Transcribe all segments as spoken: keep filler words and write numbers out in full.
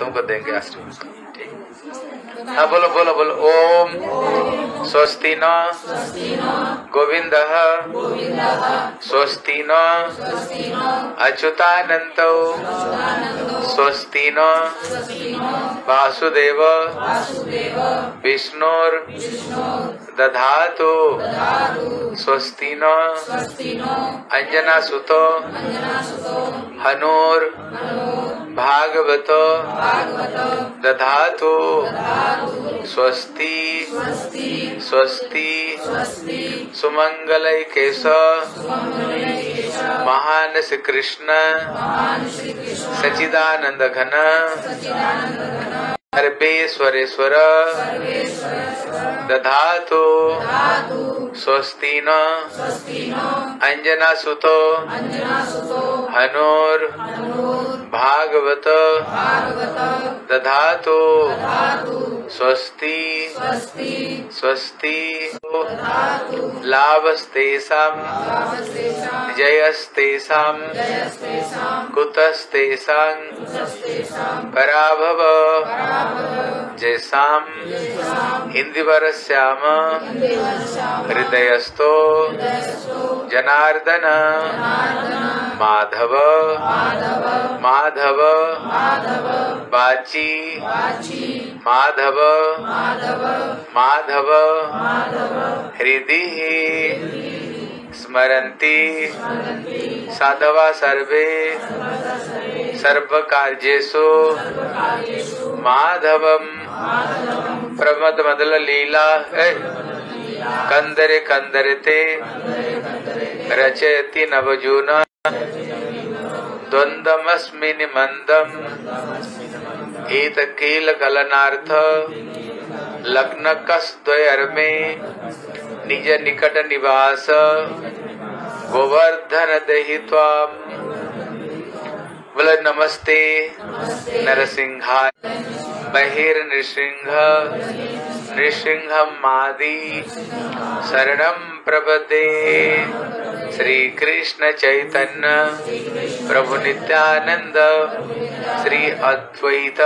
तुमको देंगे आशीर्वाद। हाँ बोलो बोलो बोलो। ओम स्वस्ति न गोविंद स्वस्ति न अच्युतानंत स्वस्ति न वासुदेव विष्णुर दधातु स्वस्ति न अंजना सुतो हनूर भागवत दधातु स्वस्ति स्वस्ति सुमंगलय केश महान श्री कृष्ण सचिदानंद घन सर्वेश्वरेश्वर दधातु स्वस्ति न अंजना सुतो हनूर भागवत दधातु स्वस्ति स्वस्ति लाभस्तेषां जयस्तेषां कुतस्तेषां पराभव जैसाम इंदिवरस्याम हृदयस्थो जनार्दन माधव माधव वाची माधव माधव हृदि स्मरन्ति साधवा सर्वे सर्वकार्येषु माधवम प्रमद मदल लीला कंदरे कंदरते रचयति नवजून द्वंद्वमस्मिन् मंदम एत कील कलनार्थ लग्न कस्द्वयर्मे निज निकट निवास गोवर्धन देहि त्वाम। बोले नमस्ते नरसिंहाय बहिर्नृसिंह नृसिंहम मादि शरणं प्रपदे। श्री कृष्ण चैतन्य प्रभु नित्यानंद श्री अद्वैत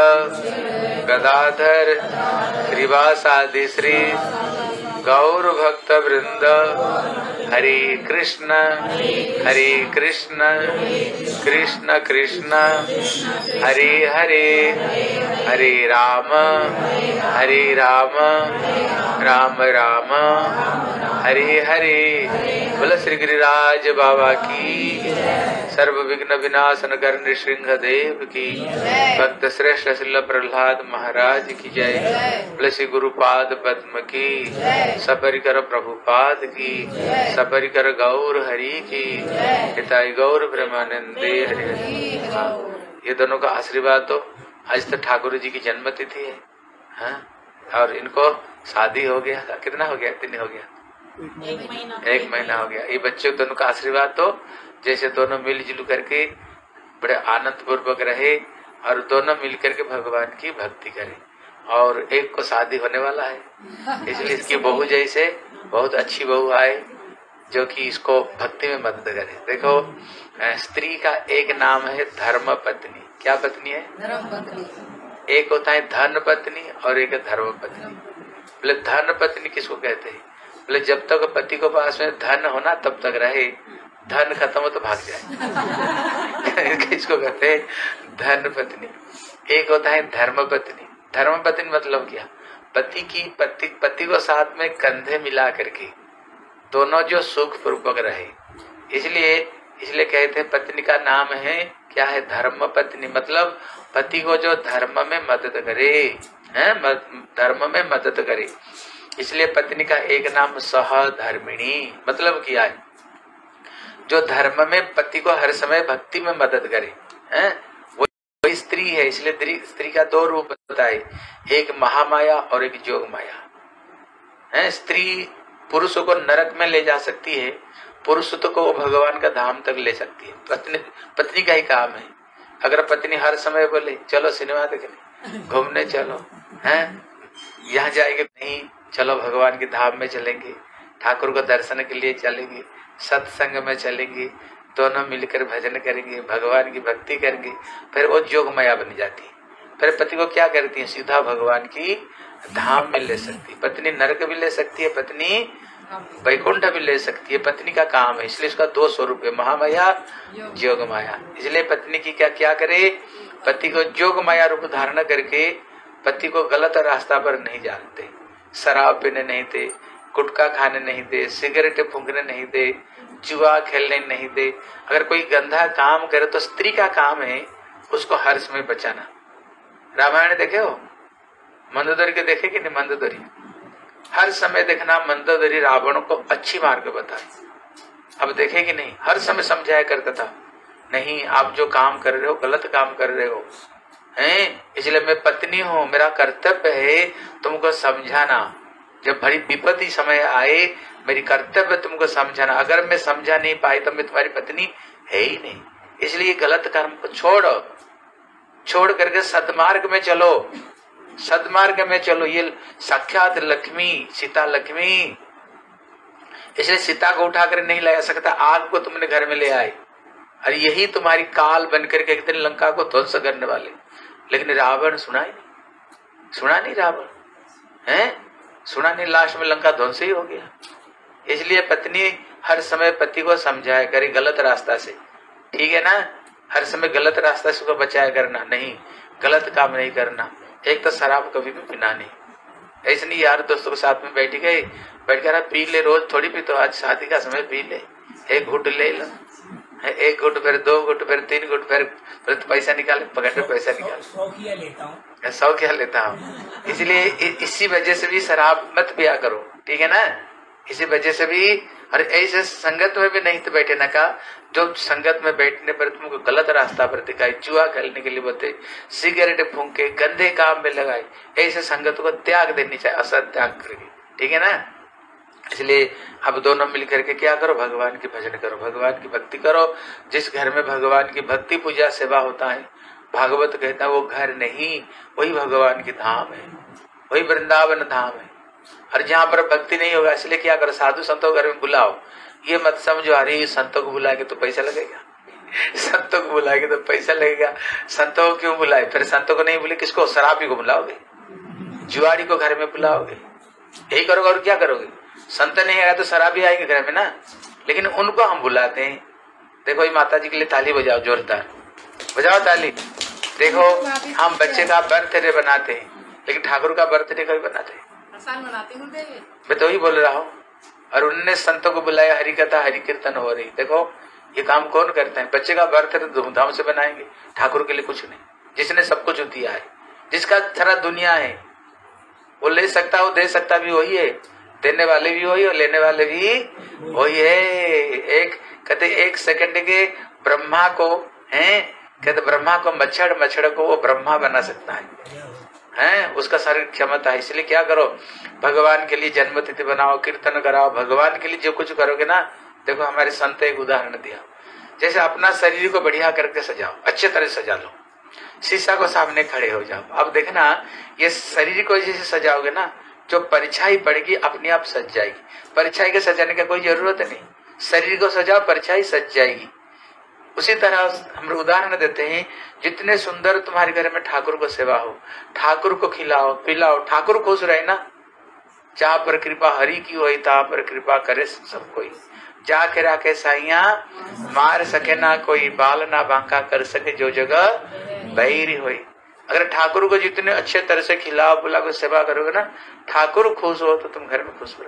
गदाधर श्रीवासादि श्री गौर भक्त वृंद हरे कृष्ण हरे कृष्ण कृष्ण कृष्ण हरे हरे हरे राम हरे राम राम राम हरे हरे। बोल श्री गिरिराज बाबा की सर्व विघ्न विनाशन कर नृसिंह देव की भक्त श्रेष्ठ श्रील प्रहलाद महाराज की जय। बोल श्री गुरुपाद पद्म की सपरिकर प्रभुपाद की सपरिकर गौर हरि की हिताई गौर ब्रह्मानंदे हरि हरि। ये दोनों का आशीर्वाद तो आज तो ठाकुर जी की जन्म तिथि है, हाँ? और इनको शादी हो गया, कितना हो गया, कितनी हो गया, एक महीना एक महीना हो गया। ये बच्चों दोनों का आशीर्वाद तो जैसे दोनों मिलजुल करके बड़े आनंद पूर्वक रहे और दोनों मिल करके भगवान की भक्ति करें। और एक को शादी होने वाला है, इसलिए इसकी बहू जैसे बहुत अच्छी बहू आए जो कि इसको भक्ति में मदद करे। देखो स्त्री का एक नाम है धर्म पत्नी। क्या पत्नी है? धर्म पत्नी। एक होता है धन पत्नी और एक है धर्म पत्नी। बोले धन पत्नी किसको कहते हैं? बोले जब तक पति को पास में धन होना तब तक रहे, धन खत्म हो तो भाग जाए किसको कहते हैं? धन पत्नी। एक होता है धर्म पत्नी। धर्म पत्नी मतलब क्या? पति की पति पति को साथ में कंधे मिला करके दोनों जो सुख पूर्वक रहे, इसलिए इसलिए कहते हैं पत्नी का नाम है क्या है? धर्म पत्नी। मतलब पति को जो धर्म में मदद करे, हैं, धर्म में मदद करे, इसलिए पत्नी का एक नाम सहधर्मिणी मतलब क्या है? जो धर्म में पति को हर समय भक्ति में मदद करे, हैं, वो स्त्री है। इसलिए स्त्री का दो रूप होता है, एक महामाया और एक जोग माया है। स्त्री पुरुषों को नरक में ले जा सकती है, पुरुष तो को भगवान का धाम तक ले सकती है। पत्नी पत्नी का ही काम है। अगर पत्नी हर समय बोले चलो सिनेमा देखने, घूमने चलो, हैं, यहाँ जाएंगे, नहीं, चलो भगवान के धाम में चलेंगे, ठाकुर को दर्शन के लिए चलेंगे, सत्संग में चलेंगे, दोनों मिलकर भजन करेंगे, भगवान की भक्ति करेंगे, फिर वो जोग माया बन जाती है। फिर पति को क्या करती है, सीधा भगवान की धाम में ले सकती है। पत्नी नरक भी ले सकती है, पत्नी वैकुंठ भी ले सकती है, पत्नी का काम है। इसलिए उसका दो स्वरूप है, महामाया, जोग माया। इसलिए पत्नी की क्या क्या करे, पति को जोग माया रूप धारण करके पति को गलत रास्ता पर नहीं जानते, शराब पीने नहीं दे, गुटखा खाने नहीं दे, सिगरेट फूंकने नहीं दे, जुआ खेलने नहीं दे। अगर कोई गंदा काम करे तो स्त्री का काम है उसको हर समय बचाना। रामायण देखे हो, मंदोदरी के देखे कि नहीं? मंदोदरी हर समय देखना, मंदोदरी रावण को अच्छी मार्ग बताए। अब देखे कि नहीं, हर समय समझाया करता था, नहीं आप जो काम कर रहे हो गलत काम कर रहे हो हैं, इसलिए मैं पत्नी हूँ, मेरा कर्तव्य है तुमको समझाना। जब बड़ी विपत्ति समय आए मेरी कर्तव्य तुमको समझाना। अगर मैं समझा नहीं पाई तो मैं तुम्हारी पत्नी है ही नहीं। इसलिए गलत कर्म को छोड़ो, छोड़ करके सदमार्ग में चलो, सदमार्ग में चलो। ये साक्षात लक्ष्मी, सीता लक्ष्मी। इसलिए सीता को उठा कर नहीं ला सकता, आग को तुमने घर में ले आए और यही तुम्हारी काल बनकर के एक दिन लंका को ध्वंस करने वाले। लेकिन रावण सुना ही नहीं, सुना नहीं रावण है, सुना नहीं, लास्ट में लंका ध्वंस ही हो गया। इसलिए पत्नी हर समय पति को समझाया करे गलत रास्ता से, ठीक है ना, हर समय गलत रास्ता से उसको बचाया करना, नहीं गलत काम नहीं करना। एक तो शराब कभी भी पीना नहीं, ऐसे नहीं यार दोस्तों के साथ में बैठ गए, बैठ कर पी ले, रोज थोड़ी पी, तो आज शादी का समय पी ले, एक घुट ले लो, एक गुट, फिर दो गुट, फिर तीन गुट, फिर फिर तो पैसा निकाले, पकड़ पैसा निकाले, सौखिया लेता हूँ, सौखिया लेता हूँ। इसलिए इसी वजह से भी शराब मत पिया करो, ठीक है ना, इसी वजह से भी। और ऐसे संगत में भी नहीं तो बैठे ना का, जो संगत में बैठने पर तुमको गलत रास्ता पर दिखाई, जुआ खेलने के लिए बोलते, सिगरेट फूंके, गंदे काम में लगाए, ऐसे संगत को त्याग देनी चाहिए, असत त्याग करके, ठीक है ना। इसलिए अब दोनों मिलकर के क्या करो, भगवान की भजन करो, भगवान की भक्ति करो। जिस घर में भगवान की भक्ति पूजा सेवा होता है, भागवत कहता है वो घर नहीं, वही भगवान की धाम है, वही वृंदावन धाम है। और जहाँ पर भक्ति नहीं होगा, इसलिए क्या करो, साधु संतों घर में बुलाओ। ये मत समझो अरे संतों को बुलाएंगे तो पैसा लगेगा, संतों को बुलाएंगे तो पैसा लगेगा, संतों को क्यों बुलाए? फिर संतों को नहीं बुले किसको? शराबी को बुलाओगे, जुआड़ी को घर में बुलाओगे, यही करोगे। और क्या करोगे? संत नहीं आया तो शराबी आएंगे घर में ना, लेकिन उनको हम बुलाते हैं। देखो ये माता जी के लिए ताली बजाओ, जोरदार बजाओ ताली। देखो हम बच्चे का बर्थडे बनाते हैं, लेकिन ठाकुर का बर्थडे कभी बनाते हैं? मैं तो ही बोल रहा हूँ। और उनने संतों को बुलाया, हरि कथा हरि कीर्तन हो रही। देखो ये काम कौन करता है? बच्चे का बर्थडे धूमधाम से बनाएंगे, ठाकुर के लिए कुछ नहीं। जिसने सब कुछ दिया है, जिसका सारा दुनिया है, वो ले सकता, वो दे सकता भी वही है, देने वाले भी वही और लेने वाले भी वही है। एक कहते एक सेकंड के ब्रह्मा को हैं, कहते ब्रह्मा को मच्छर, मच्छर को वो ब्रह्मा बना सकता है, हैं उसका सारी क्षमता है। इसलिए क्या करो, भगवान के लिए जन्म तिथि बनाओ, कीर्तन कराओ, भगवान के लिए जो कुछ करोगे ना। देखो हमारे संत एक उदाहरण दिया, जैसे अपना शरीर को बढ़िया करके सजाओ, अच्छे तरह सजा लो, शीशा को सामने खड़े हो जाओ। अब देखना ये शरीर को जैसे सजाओगे ना, जो परछाई पड़ेगी अपने आप सज जाएगी। परछाई के सजाने का कोई जरूरत नहीं, शरीर को सजाओ, परछाई सज जाएगी। उसी तरह हम उदाहरण देते हैं, जितने सुंदर तुम्हारे घर में ठाकुर को सेवा हो, ठाकुर को खिलाओ पिलाओ, ठाकुर खुश रहे ना। जहाँ पर कृपा हरि की होई तहाँ पर कृपा करे सब कोई, जाके राखे साइया मार सके ना कोई, बाल ना बांका कर सके जो जगह बैरी होई। अगर ठाकुर को जितने अच्छे तरह से खिलाओ पिलाओ को सेवा करोगे ना, ठाकुर खुश हो तो तुम घर में खुश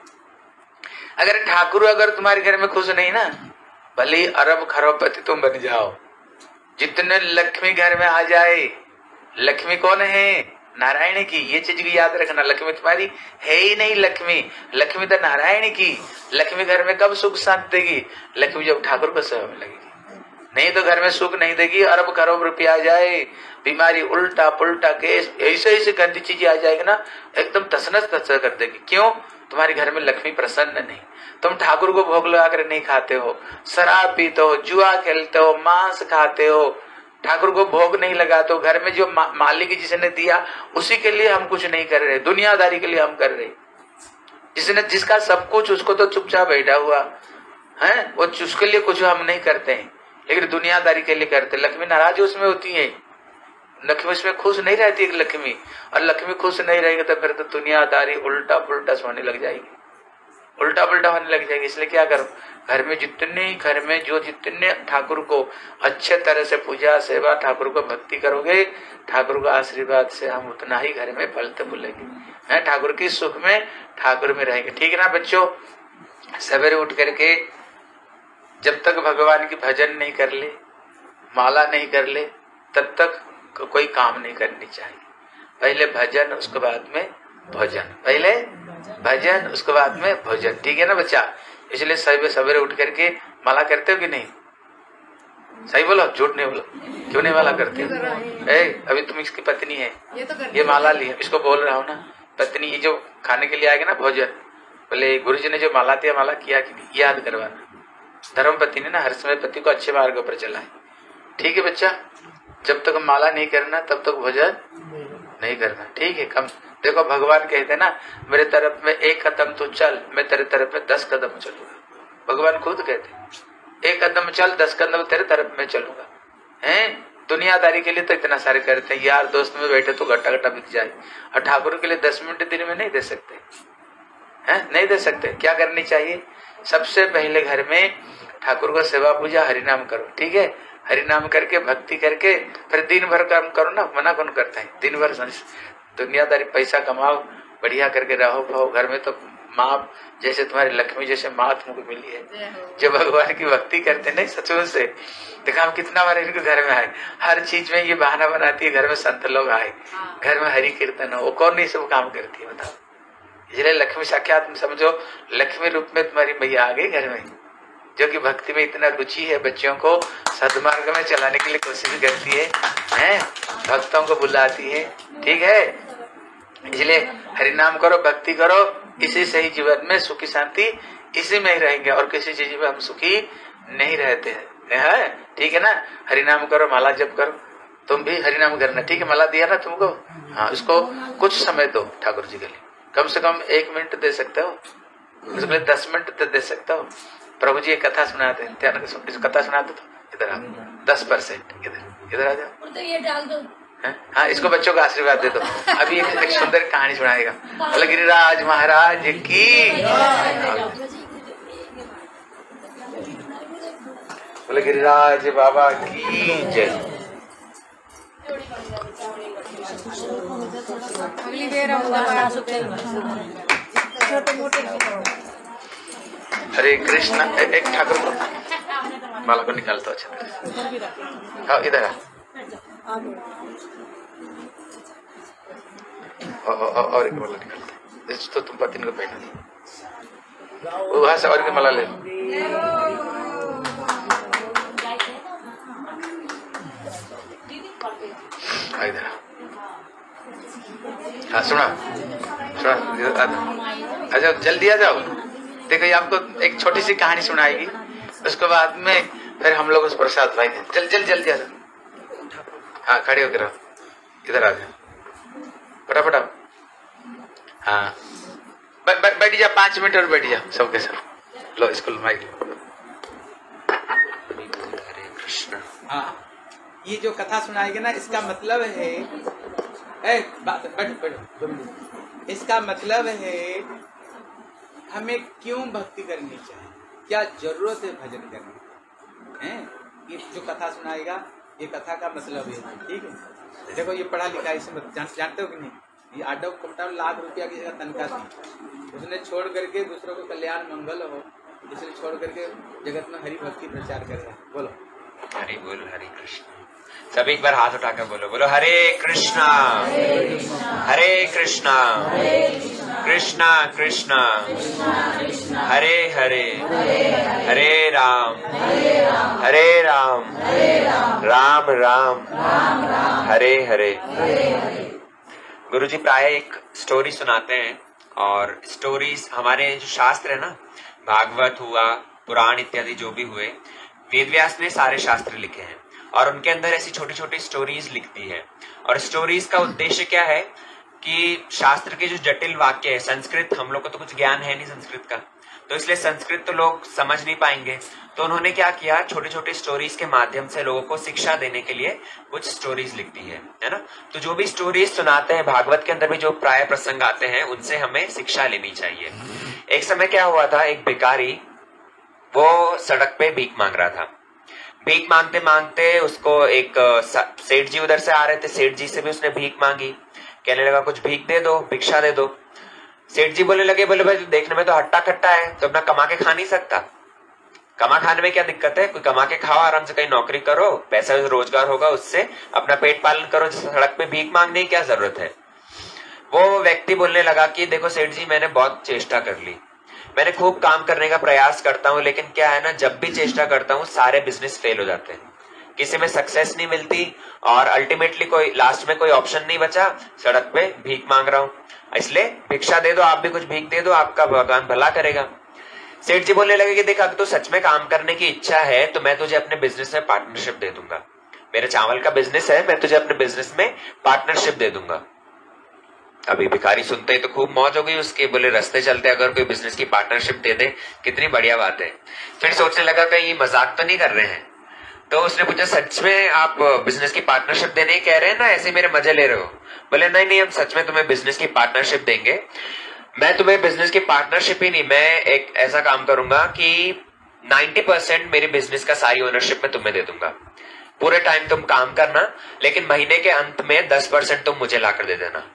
रहोगे। अगर ठाकुर अगर तुम्हारे घर में खुश नहीं ना, भले अरब खरबपति तुम बन जाओ, जितने लक्ष्मी घर में आ जाए, लक्ष्मी कौन है? नारायण की। ये चीज की याद रखना, लक्ष्मी तुम्हारी है ही नहीं, लक्ष्मी लक्ष्मी तो नारायण की। लक्ष्मी घर में कब सुख शांति देगी? लक्ष्मी जब ठाकुर को सेवा में लगेगी, नहीं तो घर में सुख नहीं देगी। अरब खरब रुपया आ जाए, बीमारी उल्टा पुल्टा केस, ऐसे ऐसे गंदी चीजें आ जाएगी ना, एकदम तसनस तसनस कर देगी। क्यों? तुम्हारे घर में लक्ष्मी प्रसन्न नहीं। तुम ठाकुर को भोग लगा कर नहीं खाते हो, शराब पीते हो, जुआ खेलते हो, मांस खाते हो, ठाकुर को भोग नहीं लगाते हो। घर में जो मा, मालिक जिसने दिया उसी के लिए हम कुछ नहीं कर रहे, दुनियादारी के लिए हम कर रहे। जिसने जिसका सब कुछ उसको तो चुपचाप बैठा हुआ है, वो उसके लिए कुछ हम नहीं करते हैं, लेकिन दुनियादारी के लिए करते। लक्ष्मी नाराज उसमें होती है, लक्ष्मी उसमें खुश नहीं रहती है लक्ष्मी, और लक्ष्मी खुश नहीं रहेगी तो फिर तो दुनियादारी उल्टा पुल्टा होने लग जाएगी, उल्टा पुल्टा होने लग जाएगी। इसलिए क्या करो, घर में जितने घर में जो जितने ठाकुर को अच्छे तरह से पूजा सेवा ठाकुर को भक्ति करोगे, ठाकुर का आशीर्वाद से हम उतना ही घर में फलते फूलेंगे, हैं ठाकुर की सुख में ठाकुर में रहेंगे। ठीक है ना बच्चों, सवेरे उठ करके जब तक भगवान की भजन नहीं कर ले, माला नहीं कर ले, तब तक कोई काम नहीं करनी चाहिए। पहले भजन उसके बाद में भोजन, पहले भजन उसके बाद में भोजन। ठीक है ना बच्चा, इसलिए सवेरे सवेरे उठ करके माला करते हो कि नहीं? सही बोलो, झूठ नहीं बोलो। क्यों नहीं माला करते हो? ए, अभी तुम इसकी पत्नी है, ये, तो ये माला ली है, इसको बोल रहा हूँ ना पत्नी, ये जो खाने के लिए आएगा ना भोजन, बोले गुरु जी ने जो माला दिया, माला किया कि नहीं, याद करवाना। धर्म पति ने ना हर समय पति को अच्छे मार्ग पर चला है। ठीक है बच्चा, जब तक माला नहीं करना तब तक भोजन नहीं करना। ठीक है, कम देखो भगवान कहते हैं ना, मेरे तरफ में एक कदम तो चल, मैं तेरे तरफ में दस कदम चलूंगा। भगवान खुद कहते हैं, एक कदम चल दस कदम तेरे तरफ में चलूंगा। हैं दुनियादारी के लिए तो इतना सारे करते हैं, यार दोस्त में बैठे तो घट्टा घट्टा बिक जाए, और ठाकुर के लिए दस मिनट दिन में नहीं दे सकते हैं, नहीं दे सकते। क्या करनी चाहिए? सबसे पहले घर में ठाकुर को सेवा पूजा हरिनाम करो। ठीक है, हरिनाम करके भक्ति करके फिर दिन भर काम करो ना, मना कौन करता है? दिन भर दुनियादारी पैसा कमाओ, बढ़िया करके रहो भाव। घर में तो माँ जैसे तुम्हारी लक्ष्मी जैसे माँ तुमको मिली है, जो भगवान की भक्ति करते नहीं सचमुच से। देखा हम कितना बार इनके घर में आए, हर चीज में ये बहाना बनाती है, घर में संत लोग आए, घर में हरि कीर्तन हो, वो कौन नहीं सब काम करती है बताओ। इसलिए लक्ष्मी साक्षात समझो, लक्ष्मी रूप में तुम्हारी मैया आ गई घर में, जो कि भक्ति में इतना रुचि है, बच्चों को सदमार्ग में चलाने के लिए कोशिश करती है, हैं भक्तों को बुलाती है। ठीक है, इसलिए हरिनाम करो, भक्ति करो, इसी से ही जीवन में सुखी शांति इसी में ही रहेंगे, और किसी चीज में हम सुखी नहीं रहते हैं। ठीक है ना, हरिनाम करो, माला जप करो, तुम भी हरिनाम करना। ठीक है, माला दिया ना तुमको, हाँ उसको कुछ समय दो ठाकुर जी के लिए, कम से कम एक मिनट दे सकते हो, उसके लिए दस मिनट दे सकते हो। प्रभु जी एक कथा सुनाते हैं, ध्यान से कथा सुनाते तो इधर आओ, दस परसेंट इधर इधर आ जाओ, तो ये डाल दो। हाँ, इसको बच्चों का आशीर्वाद दे दो। अभी एक, एक सुंदर कहानी सुनाएगा। बोले गिरिराज महाराज की, बोले गिरिराज बाबा की जय। हरे कृष्णा, एक ठाकुर को माला को निकालता अच्छा। हाँ इधर आ, और एक माला निकालते, तो तुम पति को पहना दो, वहां से और एक माला ले लो। इधर हाँ सुना सुना, अच्छा जल्दी आ जाओ। देखो ये आपको एक छोटी सी कहानी सुनाएगी, उसके बाद में फिर हम लोग उस प्रसाद भाई जल जल जल्दी आ जाओ। हाँ खड़े होकर रहो, इधर आ जाओ फटाफट। हाँ बैठ जा, पांच मिनट और बैठ जाओ सबके सब। लो स्कूल माइक लो। हरे कृष्ण। हाँ ये जो कथा सुनाएगी ना, इसका मतलब है, ए बात बैठ बैठ, इसका मतलब है हमें क्यों भक्ति करनी चाहिए, क्या जरूरत है भजन करने हैं। ये जो कथा सुनाएगा, ये कथा का मतलब है। ठीक है, देखो ये पढ़ा लिखा है, इसमें जान, जानते हो कि नहीं, ये आडव कुमटा लाख रुपया की जगह तनख्वाह थी, उसने छोड़ करके दूसरों को कल्याण मंगल हो, इसलिए छोड़ करके जगत में हरि भक्ति प्रचार कर रहा है। बोलो हरि बोल, हरे कृष्ण। सब एक बार हाथ उठाकर बोलो, बोलो हरे कृष्णा हरे कृष्णा कृष्णा कृष्णा हरे हरे हरे राम हरे राम राम राम हरे हरे। गुरुजी प्राय एक स्टोरी सुनाते हैं, और स्टोरीज हमारे जो शास्त्र है ना, भागवत हुआ, पुराण इत्यादि जो भी हुए, वेदव्यास ने सारे शास्त्र लिखे हैं, और उनके अंदर ऐसी छोटी छोटी स्टोरीज लिखती है। और स्टोरीज का उद्देश्य क्या है कि शास्त्र के जो जटिल वाक्य है, संस्कृत हम लोग को तो कुछ ज्ञान है नहीं संस्कृत का, तो इसलिए संस्कृत तो लोग समझ नहीं पाएंगे, तो उन्होंने क्या किया, छोटी छोटी स्टोरीज के माध्यम से लोगों को शिक्षा देने के लिए कुछ स्टोरीज लिख दी है, है ना। तो जो भी स्टोरीज सुनाते हैं, भागवत के अंदर भी जो प्राय प्रसंग आते हैं, उनसे हमें शिक्षा लेनी चाहिए। एक समय क्या हुआ था, एक भिखारी वो सड़क पे भीख मांग रहा था। भीख मांगते मांगते उसको एक सेठ जी उधर से आ रहे थे, सेठ जी से भी उसने भीख मांगी, कहने लगा कुछ भीख दे दो, भिक्षा दे दो। सेठ जी बोलने लगे, बोले भाई देखने में तो हट्टा कट्टा है, तो अपना कमा के खा नहीं सकता, कमा खाने में क्या दिक्कत है, कोई कमा के खाओ, आराम से कहीं नौकरी करो, पैसा रोजगार होगा, उससे अपना पेट पालन करो, सड़क पे भीख मांगने की क्या जरूरत है। वो व्यक्ति बोलने लगा कि देखो सेठ जी, मैंने बहुत चेष्टा कर ली, मैंने खूब काम करने का प्रयास करता हूँ, लेकिन क्या है ना, जब भी चेष्टा करता हूँ सारे बिजनेस फेल हो जाते हैं, किसी में सक्सेस नहीं मिलती, और अल्टीमेटली कोई लास्ट में कोई ऑप्शन नहीं बचा, सड़क पे भीख मांग रहा हूँ, इसलिए भिक्षा दे दो, आप भी कुछ भीख दे दो, आपका भगवान भला करेगा। सेठ जी बोलने लगे कि देख, अगर तू सच में काम करने की इच्छा है तो मैं तुझे अपने बिजनेस में पार्टनरशिप दे दूंगा, मेरे चावल का बिजनेस है, मैं तुझे अपने बिजनेस में पार्टनरशिप दे दूंगा। अभी भिखारी सुनते ही तो खूब मौज हो गई उसके, बोले रास्ते चलते अगर कोई बिजनेस की पार्टनरशिप दे दे, कितनी बढ़िया बात है। फिर सोचने लगा कहीं ये मजाक तो नहीं कर रहे हैं, तो उसने पूछा सच में आप बिजनेस की पार्टनरशिप देने कह रहे हैं ना, ऐसे मेरे मजे ले रहे हो। बोले नहीं नहीं, हम सच में तुम्हें बिजनेस की पार्टनरशिप देंगे, मैं तुम्हें बिजनेस की पार्टनरशिप ही नहीं, मैं एक ऐसा काम करूंगा कि नब्बे परसेंट मेरी बिजनेस का सारी ओनरशिप मैं तुम्हें दे दूंगा, पूरे टाइम तुम काम करना, लेकिन महीने के अंत में दस परसेंट तुम मुझे लाकर दे देना।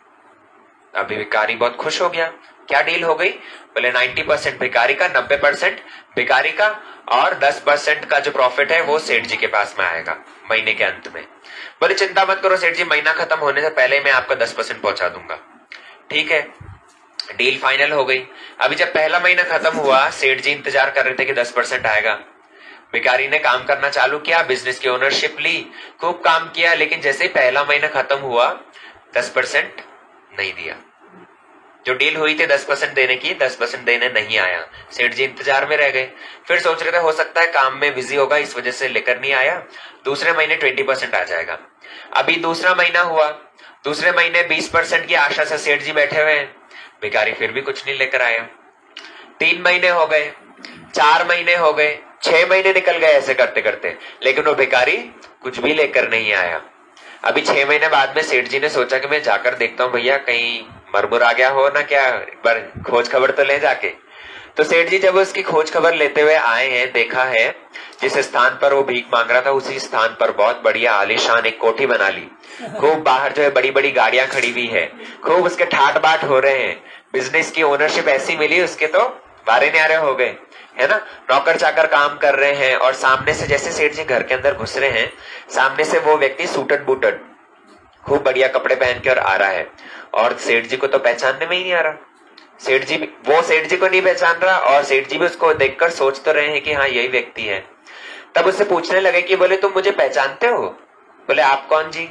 अभी भिखारी बहुत खुश हो गया, क्या डील हो गई, बोले नब्बे परसेंट भिखारी का, नब्बे परसेंट भिखारी का, और दस परसेंट का जो प्रॉफिट है वो सेठ जी के पास में आएगा महीने के अंत में। बोले चिंता मत करो सेठ जी, महीना खत्म होने से पहले मैं आपका दस परसेंट पहुंचा दूंगा। ठीक है, डील फाइनल हो गई। अभी जब पहला महीना खत्म हुआ, सेठ जी इंतजार कर रहे थे कि दस परसेंट आएगा। भिखारी ने काम करना चालू किया, बिजनेस की ओनरशिप ली, खूब काम किया, लेकिन जैसे ही पहला महीना खत्म हुआ दस परसेंट नहीं दिया। जो डील हुई थी दस परसेंट देने की, दस परसेंट देने नहीं आया। सेठ जी इंतजार में रह गए, फिर सोच रहे थे हो सकता है काम में बिजी होगा इस वजह से लेकर नहीं आया, दूसरे महीने बीस परसेंट आ जाएगा। अभी दूसरा महीना हुआ, दूसरे महीने बीस परसेंट की आशा से सेठ जी बैठे हुए हैं, भिखारी फिर भी कुछ नहीं लेकर आया। तीन महीने हो गए, चार महीने हो गए, छह महीने निकल गए ऐसे करते करते, लेकिन वो भिखारी कुछ भी लेकर नहीं आया। अभी छह महीने बाद में सेठ जी ने सोचा कि मैं जाकर देखता हूँ भैया कहीं मरमुर आ गया हो ना क्या, एक बार खोज खबर तो ले जाके। तो सेठ जी जब उसकी खोज खबर लेते हुए आए हैं, देखा है जिस स्थान पर वो भीख मांग रहा था उसी स्थान पर बहुत बढ़िया आलीशान एक कोठी बना ली, खूब बाहर जो है बड़ी बड़ी गाड़ियां खड़ी हुई है, खूब उसके ठाट बाट हो रहे हैं, बिजनेस की ओनरशिप ऐसी मिली उसके तो वारे न्यारे हो गए, है ना। नौकर चाकर काम कर रहे हैं, और सामने से जैसे सेठ जी घर के अंदर घुस रहे हैं, सामने से वो व्यक्ति सूटड बूटड खूब बढ़िया कपड़े पहन के और आ रहा है, और सेठ जी को तो पहचानने में ही नहीं आ रहा। सेठ जी वो सेठ जी को नहीं पहचान रहा, और सेठ जी भी उसको देखकर सोच तो रहे हैं कि हाँ यही व्यक्ति है। तब उससे पूछने लगे कि बोले तुम मुझे पहचानते हो? बोले आप कौन जी,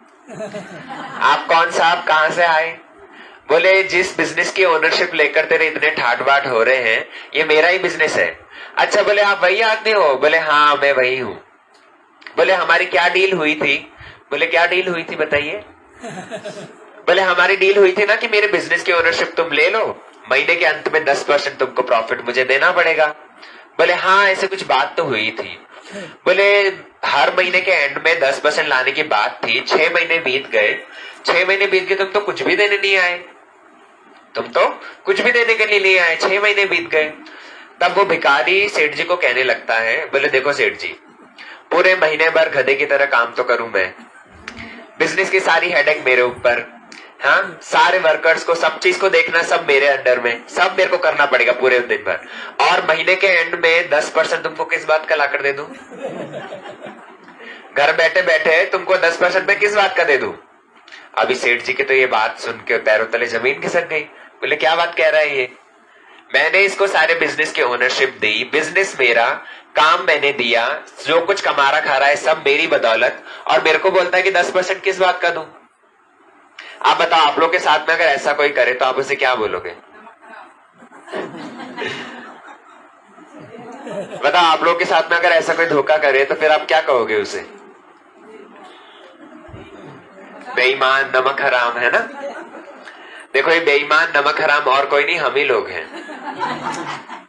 आप कौन साहब, कहां से आए? बोले जिस बिजनेस की ओनरशिप लेकर तेरे इतने ठाट बाट हो रहे हैं ये मेरा ही बिजनेस है। अच्छा, बोले आप वही आदमी हो? बोले हाँ मैं वही हूँ। बोले हमारी क्या डील हुई थी? बोले क्या डील हुई थी बताइए? बोले हमारी डील हुई थी ना कि मेरे बिजनेस की ओनरशिप तुम ले लो, महीने के अंत में दस परसेंट तुमको प्रॉफिट मुझे देना पड़ेगा। बोले हाँ ऐसे कुछ बात तो हुई थी। बोले हर महीने के एंड में दस परसेंट लाने की बात थी, छह महीने बीत गए, छह महीने बीत गए, तुम तो कुछ भी देने नहीं आए, तुम तो कुछ भी देने के लिए नहीं आए, छह महीने बीत गए। तब वो भिखारी सेठ जी को कहने लगता है, बोले देखो सेठ जी, पूरे महीने भर गधे की तरह काम तो करूं मैं, बिजनेस की सारी हेडेक मेरे ऊपर, हाँ सारे वर्कर्स को सब चीज को देखना सब मेरे अंडर में, सब मेरे को करना पड़ेगा पूरे दिन भर, और महीने के एंड में दस परसेंट तुमको किस बात का लाकर दे दूं? घर बैठे बैठे तुमको दस परसेंट में किस बात का दे दूं? अभी सेठ जी की तो ये बात सुन के पैरों तले जमीन खिसक गई। बोले क्या बात कह रहा है ये? मैंने इसको सारे बिजनेस की ओनरशिप दी, बिजनेस मेरा, काम मैंने दिया, जो कुछ कमा रहा खा रहा है सब मेरी बदौलत, और मेरे को बोलता है कि दस परसेंट किस बात का दूं? आप बताओ, आप लोग के साथ में अगर ऐसा कोई करे तो आप उसे क्या बोलोगे? बताओ, आप लोग के साथ में अगर ऐसा कोई धोखा करे तो फिर आप क्या कहोगे उसे? बेईमान, नमक हराम, है ना। देखो ये बेईमान नमक हराम और कोई नहीं, हम ही लोग हैं।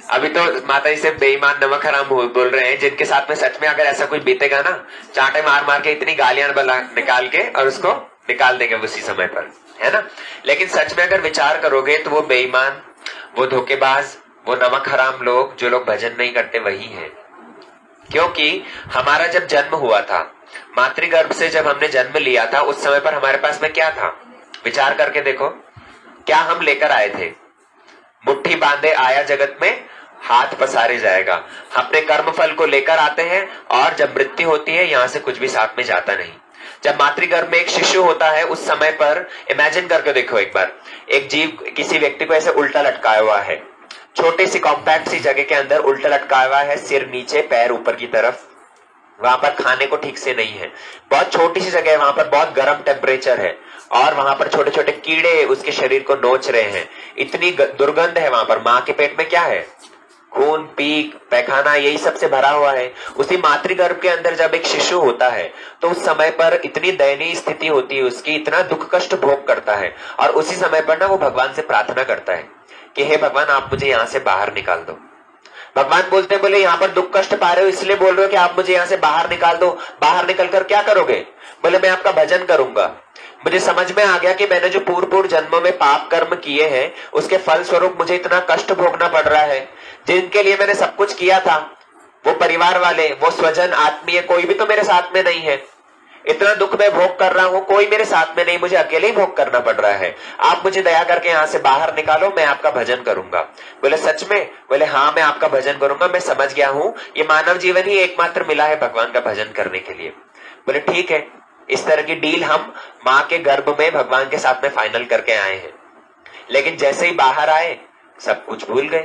अभी तो माता जी से बेईमान नमक हराम बोल रहे हैं, जिनके साथ में सच में अगर ऐसा कुछ बीतेगा ना, चांटे मार मार के इतनी गालियां बला निकाल के और उसको निकाल देंगे उसी समय पर, है ना। लेकिन सच में अगर विचार करोगे तो वो बेईमान, वो धोखेबाज, वो नमक हराम लोग, जो लोग भजन नहीं करते वही है। क्योंकि हमारा जब जन्म हुआ था, मातृगर्भ से जब हमने जन्म लिया था, उस समय पर हमारे पास में क्या था? विचार करके देखो, क्या हम लेकर आए थे? मुट्ठी बांधे आया जगत में, हाथ पसारे जाएगा। अपने कर्म फल को लेकर आते हैं और जब मृत्यु होती है यहां से कुछ भी साथ में जाता नहीं। जब मातृगर्भ में एक शिशु होता है, उस समय पर इमेजिन करके देखो एक बार, एक जीव किसी व्यक्ति को ऐसे उल्टा लटकाया हुआ है, छोटी सी कॉम्पैक्ट सी जगह के अंदर उल्टा लटकाया हुआ है, सिर नीचे पैर ऊपर की तरफ, वहां पर खाने को ठीक से नहीं है, बहुत छोटी सी जगह है, वहां पर बहुत गर्म टेम्परेचर है और वहां पर छोटे छोटे कीड़े उसके शरीर को नोच रहे हैं, इतनी दुर्गंध है वहां पर। माँ के पेट में क्या है? खून, पीक, पैखाना, यही सबसे भरा हुआ है। उसी मातृगर्भ के अंदर जब एक शिशु होता है तो उस समय पर इतनी दयनीय स्थिति होती है उसकी, इतना दुख कष्ट भोग करता है और उसी समय पर ना वो भगवान से प्रार्थना करता है कि हे भगवान, आप मुझे यहाँ से बाहर निकाल दो। भगवान बोलते हैं, बोले यहाँ पर दुख कष्ट पा रहे हो इसलिए बोल रहे हो कि आप मुझे यहाँ से बाहर निकाल दो। बाहर निकल कर क्या करोगे? बोले मैं आपका भजन करूंगा। मुझे समझ में आ गया कि मैंने जो पूर्व पूर्व जन्मों में पाप कर्म किए हैं उसके फल स्वरूप मुझे इतना कष्ट भोगना पड़ रहा है। जिनके लिए मैंने सब कुछ किया था, वो परिवार वाले, वो स्वजन, आत्मीय, कोई भी तो मेरे साथ में नहीं है। इतना दुख मैं भोग कर रहा हूं, कोई मेरे साथ में नहीं, मुझे अकेले ही भोग करना पड़ रहा है। आप मुझे दया करके यहाँ से बाहर निकालो, मैं आपका भजन करूंगा। बोले सच में? बोले हाँ, मैं आपका भजन करूंगा। मैं समझ गया हूं ये मानव जीवन ही एकमात्र मिला है भगवान का भजन करने के लिए। बोले ठीक है। इस तरह की डील हम माँ के गर्भ में भगवान के साथ में फाइनल करके आए हैं। लेकिन जैसे ही बाहर आए सब कुछ भूल गए।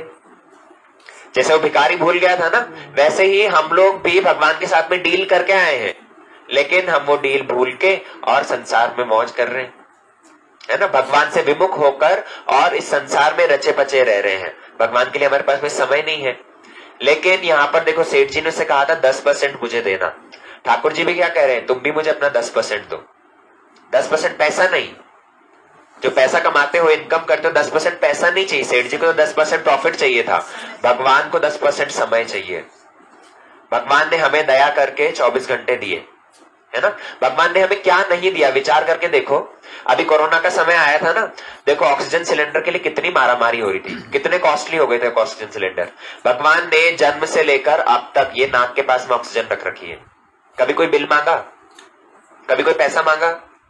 जैसे वो भिखारी भूल गया था ना, वैसे ही हम लोग भी भगवान के साथ में डील करके आए हैं, लेकिन हम वो डील भूल के और संसार में मौज कर रहे हैं, है ना। भगवान से विमुख होकर और इस संसार में रचे पचे रह रहे हैं। भगवान के लिए हमारे पास में समय नहीं है। लेकिन यहाँ पर देखो, सेठ जी ने से कहा था दस परसेंट मुझे देना। ठाकुर जी भी क्या कह रहे हैं? तुम भी मुझे अपना दस परसेंट दो। दस परसेंट पैसा नहीं, जो पैसा कमाते हो, इनकम करते हो, दस परसेंट पैसा नहीं चाहिए। सेठ जी को तो दस परसेंट प्रॉफिट चाहिए था, भगवान को दस परसेंट समय चाहिए। भगवान ने हमें दया करके चौबीस घंटे दिए, है ना। भगवान ने हमें क्या नहीं दिया, विचार करके देखो। अभी कोरोना का समय आया था ना, देखो ऑक्सीजन सिलेंडर के लिए कितनी मारामारी हो रही थी, कितने कॉस्टली हो गए थे ऑक्सीजन सिलेंडर। भगवान ने जन्म से लेकर अब तक ये नाक के पास में ऑक्सीजन रख रखी है। कभी कोई बिल मांगा? कभी कोई पैसा मांगा?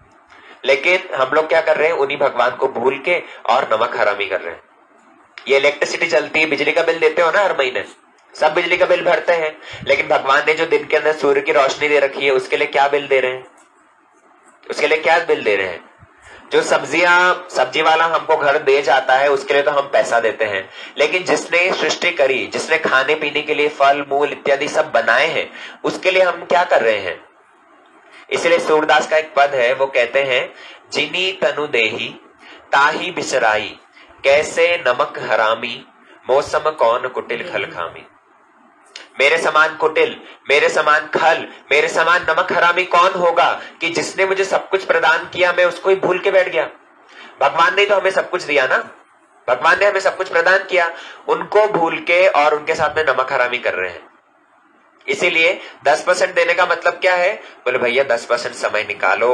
लेकिन हम लोग क्या कर रहे हैं? उन्हीं भगवान को भूल के और नमक हरामी कर रहे हैं। ये इलेक्ट्रिसिटी चलती है, बिजली का बिल देते हो ना हर महीने, सब बिजली का बिल भरते हैं, लेकिन भगवान ने जो दिन के अंदर सूर्य की रोशनी दे रखी है उसके लिए क्या बिल दे रहे हैं? उसके लिए क्या बिल दे रहे हैं? जो सब्जियां, सब्जी वाला हमको घर दे जाता है उसके लिए तो हम पैसा देते हैं, लेकिन जिसने सृष्टि करी, जिसने खाने पीने के लिए फल मूल इत्यादि सब बनाए हैं, उसके लिए हम क्या कर रहे हैं? इसलिए सूरदास का एक पद है, वो कहते हैं, जिनी तनु देही ताही बिसराई, कैसे नमक हरामी मौसम कौन कुटिल खल खामी। मेरे समान कुटिल, मेरे समान खल, मेरे समान नमक हरामी कौन होगा कि जिसने मुझे सब कुछ प्रदान किया मैं उसको ही भूल के बैठ गया। भगवान ने तो हमें सब कुछ दिया ना, भगवान ने हमें सब कुछ प्रदान किया, उनको भूल के और उनके साथ में नमक हरामी कर रहे हैं। इसीलिए दस परसेंट देने का मतलब क्या है? बोले भैया दस परसेंट समय निकालो।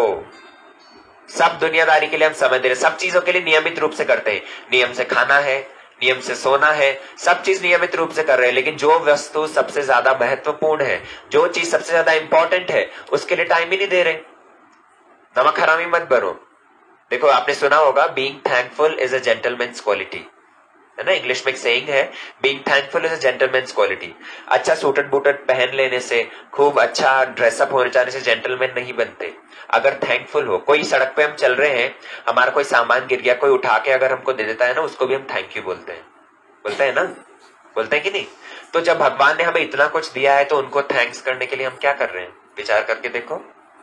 सब दुनियादारी के लिए हम समय दे रहे, सब चीजों के लिए नियमित रूप से करते हैं। नियम से खाना है, नियम से सोना है, सब चीज नियमित रूप से कर रहे हैं, लेकिन जो वस्तु सबसे ज्यादा महत्वपूर्ण है, जो चीज सबसे ज्यादा इंपॉर्टेंट है, उसके लिए टाइम ही नहीं दे रहे। नमक हरामी मत बनो। देखो आपने सुना होगा, being thankful is a gentleman's quality, है ना। इंग्लिश में एक सेइंग है, being thankful is a gentleman's quality. अच्छा सूटेड बूटेड पहन लेने से, खूब अच्छा ड्रेसअप होने जाने से जेंटलमैन नहीं बनते। अगर थैंकफुल हो, कोई सड़क पे हम चल रहे हैं, हमारा कोई सामान गिर गया, कोई उठा के अगर हमको दे देता है ना, उसको भी हम थैंक यू बोलते हैं। बोलते हैं ना, बोलते हैं कि नहीं? तो जब भगवान ने हमें इतना कुछ दिया है तो उनको थैंक्स करने के लिए हम क्या कर रहे हैं? विचार करके देखो।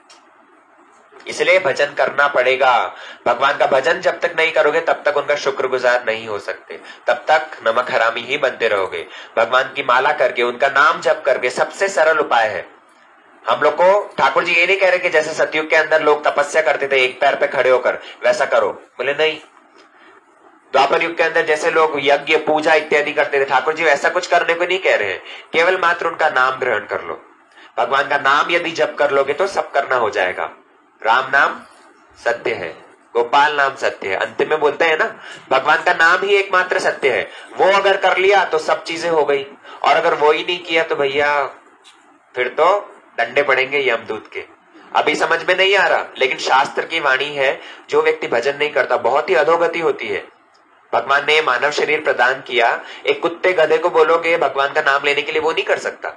इसलिए भजन करना पड़ेगा। भगवान का भजन जब तक नहीं करोगे तब तक उनका शुक्रगुजार नहीं हो सकते, तब तक नमक हरामी ही बनते रहोगे। भगवान की माला करके, उनका नाम जप करके, सबसे सरल उपाय है। हम लोग को ठाकुर जी ये नहीं कह रहे कि जैसे सतयुग के अंदर लोग तपस्या करते थे एक पैर पे खड़े होकर, वैसा करो। बोले नहीं, द्वापर युग के अंदर जैसे लोग यज्ञ पूजा इत्यादि करते थे, ठाकुर जी ऐसा कुछ करने को नहीं कह रहे हैं, केवल मात्र उनका नाम ग्रहण कर लो। भगवान का नाम यदि जप कर लोगे तो सब करना हो जाएगा। राम नाम सत्य है, गोपाल नाम सत्य है, अंतिम में बोलते हैं ना भगवान का नाम ही एकमात्र सत्य है। वो अगर कर लिया तो सब चीजें हो गई, और अगर वो ही नहीं किया तो भैया फिर तो डंडे पड़ेंगे यमदूत के। अभी समझ में नहीं आ रहा, लेकिन शास्त्र की वाणी है, जो व्यक्ति भजन नहीं करता बहुत ही अधोगति होती है। भगवान ने मानव शरीर प्रदान किया, एक कुत्ते गधे को बोलोगे भगवान का नाम लेने के लिए, वो नहीं कर सकता।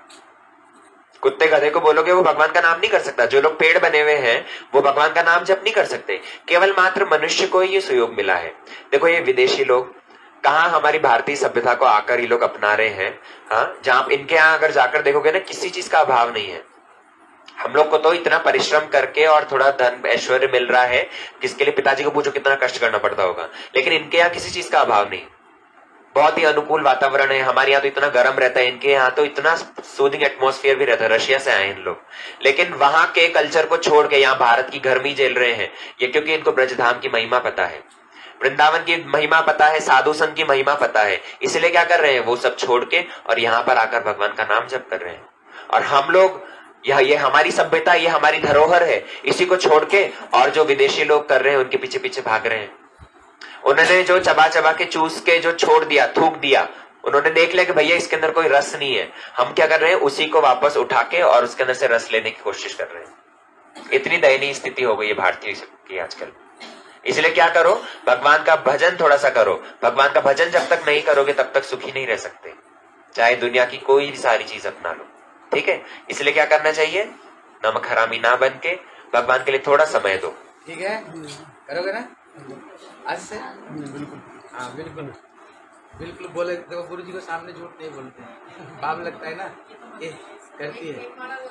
कुत्ते गधे को बोलोगे वो भगवान का नाम नहीं कर सकता। जो लोग पेड़ बने हुए हैं वो भगवान का नाम जप नहीं कर सकते। केवल मात्र मनुष्य को ही ये सुयोग मिला है। देखो ये विदेशी लोग कहाँ हमारी भारतीय सभ्यता को आकर ये लोग अपना रहे हैं। हाँ, जहां इनके यहाँ अगर जाकर देखोगे ना किसी चीज का अभाव नहीं है। हम लोग को तो इतना परिश्रम करके और थोड़ा धन ऐश्वर्य मिल रहा है, किसके लिए पिताजी को पूछो कितना कष्ट करना पड़ता होगा, लेकिन इनके यहाँ किसी चीज का अभाव नहीं। बहुत ही अनुकूल वातावरण है। हमारे यहाँ तो इतना गर्म रहता है, इनके यहाँ तो इतना सूदिंग एटमॉस्फेयर भी रहता है। रशिया से आए इन लोग, लेकिन वहां के कल्चर को छोड़ के यहाँ भारत की गर्मी झेल रहे हैं। ये क्योंकि इनको ब्रजधाम की महिमा पता है, वृंदावन की महिमा पता है, साधु संत की महिमा पता है, इसलिए क्या कर रहे हैं वो सब छोड़ के और यहाँ पर आकर भगवान का नाम जप कर रहे हैं। और हम लोग यह ये हमारी सभ्यता, ये हमारी धरोहर है, इसी को छोड़ के और जो विदेशी लोग कर रहे हैं उनके पीछे पीछे भाग रहे हैं। उन्होंने जो चबा चबा के चूस के जो छोड़ दिया, थूक दिया, उन्होंने देख लिया कि भैया इसके अंदर कोई रस नहीं है। हम क्या कर रहे हैं उसी को वापस उठा के और उसके अंदर से रस लेने की कोशिश कर रहे हैं। इतनी दयनीय स्थिति हो गई है भारतीय की आजकल। इसलिए क्या करो, भगवान का भजन थोड़ा सा करो। भगवान का भजन जब तक नहीं करोगे तब तक सुखी नहीं रह सकते, चाहे दुनिया की कोई भी सारी चीज अपना लो। ठीक है, इसलिए क्या करना चाहिए, नमक हरामी ना बन के भगवान के लिए थोड़ा समय दो। ठीक है, करोगे ना आज से? बिल्कुल, हाँ बिल्कुल बिल्कुल। बोले देखो गुरु जी को सामने झूठ नहीं बोलते हैं, पाप लगता है ना, ये करती है।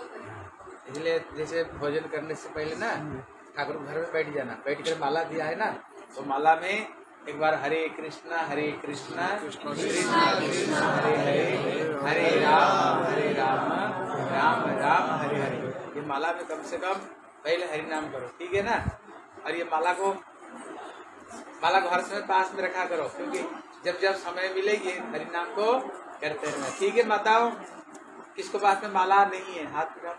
इसलिए जैसे भोजन करने से पहले ना ठाकुर घर में बैठ जाना, बैठ कर माला दिया है ना, तो माला में एक बार हरे कृष्णा हरे कृष्णा कृष्णा कृष्णा हरे हरे, हरे राम हरे राम राम राम हरे हरे। ये माला में कम से कम पहले हरि नाम करो, ठीक है ना। और ये माला को माला को हर समय पास में रखा करो, क्योंकि जब जब समय मिलेगी हरि नाम को करते रहना। ठीक है माताओं, किसको पास में माला नहीं है हाथ उठाओ।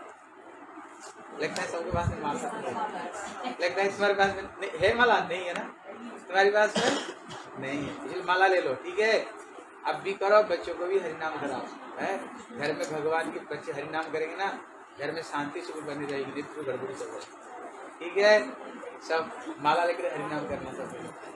लगता है सबके पास में माला है, लगता है तुम्हारे पास में है माला, नहीं है ना तुम्हारी पास में, नहीं है, इसलिए माला ले लो। ठीक है, अब भी करो, बच्चों को भी हरि नाम कराओ है। घर में भगवान के बच्चे हरि नाम करेंगे ना, घर में शांति सुख बनी रहेगी, नित्य गड़बड़ी सब। ठीक है, सब माला लेकर हरि नाम करना सब।